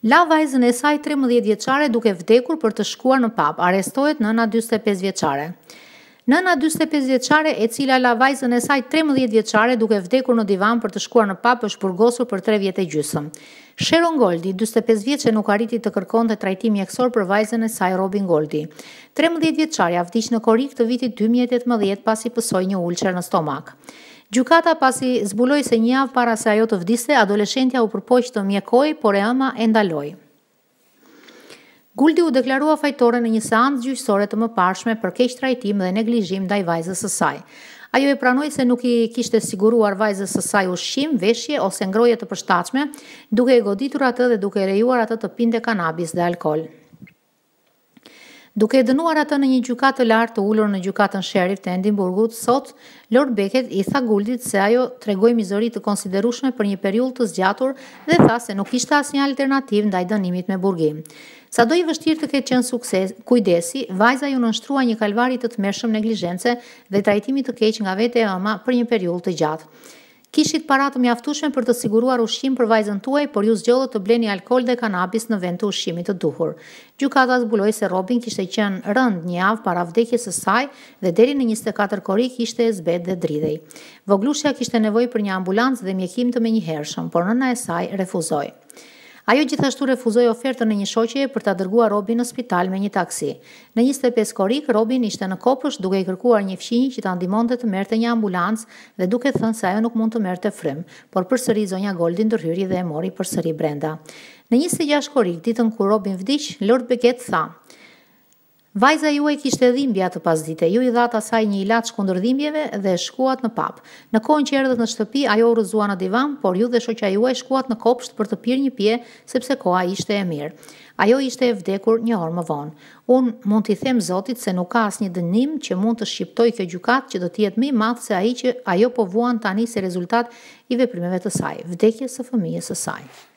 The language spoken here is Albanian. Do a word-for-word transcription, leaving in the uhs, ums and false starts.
La vajzën e saj tremëdhjetë vjeçare duke vdekur për të shkuar në pap. Arrestohet nëna dyzet e pesë vjeçare. Nëna dyzet e pesë vjeçare, e cila la vajzën e saj tremëdhjetë vjeçare duke vdekur në divan për të shkuar në pap, është burgosur për tre vjet e gjysmë. Sharon Goldie, dyzet e pesë vjeçe, nuk arriti të kërkonte trajtim mjekësor për vajzën e saj Robyn Goldie. tremëdhjetë vjeçarja vdiq në korrik të vitit dy mijë e tetëmbëdhjetë pasi pësoi një ulçerë në stomak. Gjykata, pasi zbuloi se një javë para se ajo të vdiste, adoleshentja u përpoq të mjekohej, por e ama e ndaloi. Goldie u deklarua fajtore në një seancë gjyqësore të mëparshme për keq trajtim dhe neglizhim ndaj vajzës së saj. Ajo e pranoi se nuk i kishte siguruar vajzës së saj ushqim, veshje ose ngrohje të përshtatshme, duke e goditur atë dhe duke e lejuar atë të pinte kanabis dhe alkol. Duke e dënuar atë në një gjykatë të lartë të ulur në gjykatën sherif të Edinburgut, sot Lord Becket i tha Goldiet se ajo tregoi mizori të konsiderueshme për një periudhë të zgjatur dhe tha se nuk kishte asnjë alternativë ndaj dënimit me burgim. Sado i vështirë të ketë qenë sukses, kujdesi, vajza ju nënshtrua një kalvari të tmerrshëm neglizhence dhe trajtimi të keq nga vete e ëma për një periudhë të gjatë. Kishit para të mjaftueshme për të siguruar ushqim për vajzën tuaj, por ju zgjodhët të bleni alkol dhe kanabis në vend të ushqimit të duhur. Gjykata zbuloi se Robyn kishte qenë rënd një javë para vdekjes së saj dhe deri në njëzet e katër korrik ishte e zbet dhe dridhej. Voglushja kishte nevojë për një ambulancë dhe mjekim të menjëhershëm, por nëna e saj refuzoi. Ajo gjithashtu refuzoi ofertën e një shoqeje për ta dërguar Robyn në spital me një taksi. Në njëzet e pesë korrik, Robyn ishte në kopësht duke i kërkuar një fëmijë që ta ndihmonte të merrte një ambulancë dhe duke thënë se ajo nuk mund të merrte frym, por përsëri zonja Goldie ndërhyri dhe e mori përsëri brenda. Në njëzet e gjashtë korrik, ditën kur Robyn vdiq, Lord Becket tha: "Vajza juaj kishte dhimbje atë pasdite, ju i dhat asaj një ilaç kundër dhimbjeve dhe shkuat në pap. Në kohën që erdhët në shtëpi, ajo u rrëzua në divan, por ju dhe shoqja juaj shkuat në kopsht për të pirë një pije sepse koha ishte e mirë. Ajo ishte e vdekur një orë më vonë. Unë mund t'i them Zotit se nuk ka asnjë dënim që mund të shqiptoj kjo gjykatë që do të jetë më i madh se ai që ajo po vuan tani si rezultat i veprimeve të saj, vdekjes së fëmijës së saj."